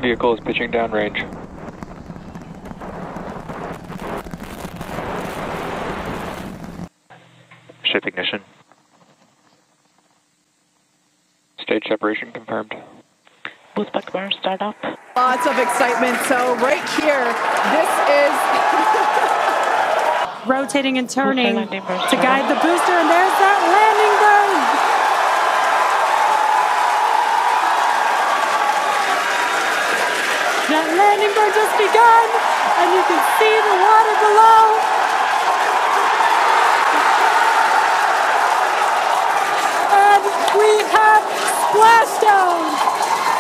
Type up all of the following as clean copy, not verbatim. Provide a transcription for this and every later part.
vehicle is pitching downrange. Ship ignition. Stage separation confirmed. Boost back burn, start up. Lots of excitement. So right here, this is rotating and turning to guide the booster, and there's that landing burn. That landing burn just begun, and you can see the water below. And we have splashdown.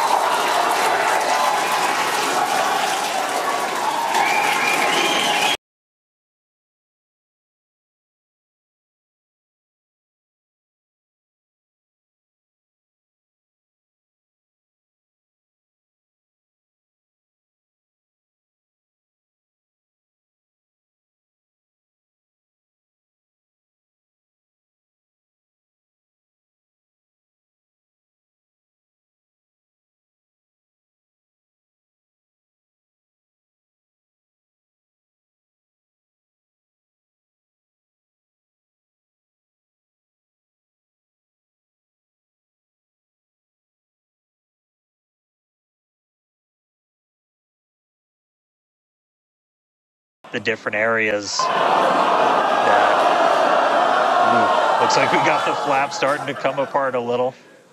The different areas that looks like we got the flap starting to come apart a little.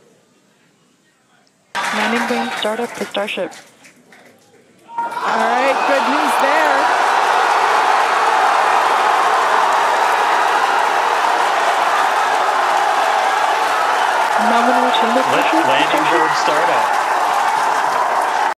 Landing burn, start up the Starship. all right. Good news there. Nominal chamber pressure. Landing board startup.